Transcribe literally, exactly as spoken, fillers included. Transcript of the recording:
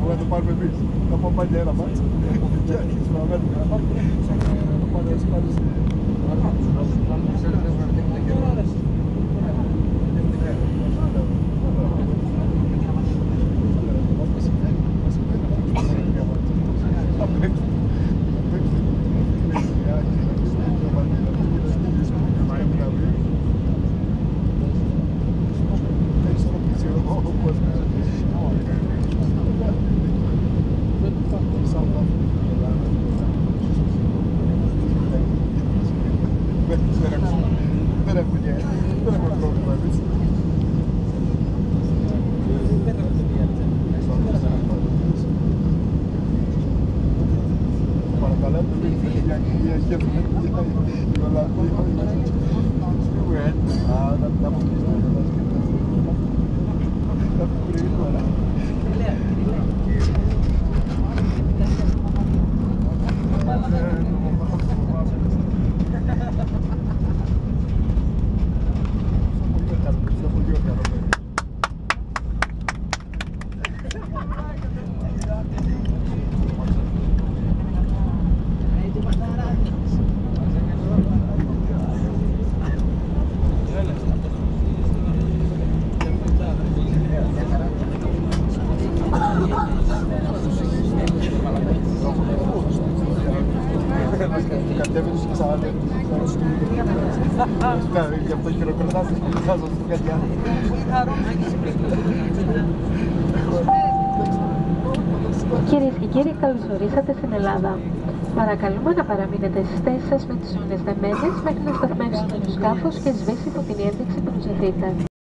να το πάρουμε εμείς. Θα πάμε πάλι ένα μάτς και αρχίσουμε να μένουμε. Θα το πάρουμε έτσι πάλι σε... Δεν έχουμε πρόβλημα εμείς. Παρακαλώ, για χέρι, η Ολλανδία, α, να μου πεις να μου πεις τώρα. Κατέβαινες και ξαναλέω. Γι' αυτό χειροκροτάς, θα σας πω κάτι άλλο. Κυρίες και κύριοι, καλώς ορίσατε στην Ελλάδα. Παρακαλούμε να παραμείνετε στις θέσεις σας με τις ζώνες δεμένες μέχρι να σταθμεύσει το σκάφος και σβήσει από την ένδειξη που nos ζητείτε.